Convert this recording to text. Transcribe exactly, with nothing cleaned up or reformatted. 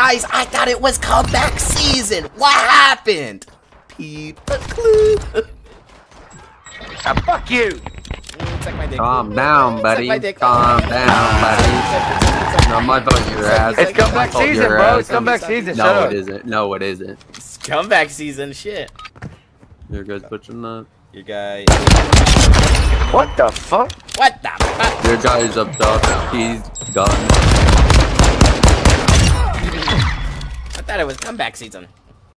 Guys, I thought it was comeback season. What happened? Peep a clue. Ah, fuck you. Suck my dick. Calm down, buddy. Suck my dick. Calm down, buddy. No, my fault, your ass. It's comeback My fault, season, your bro. ass. It's comeback season. Shut No, up. it isn't. No, it isn't. It's comeback season. Shit. Your guy's butchering that. Your guy. What the fuck? What the fuck? Your guy's up top. He's gone. I thought it was comeback season.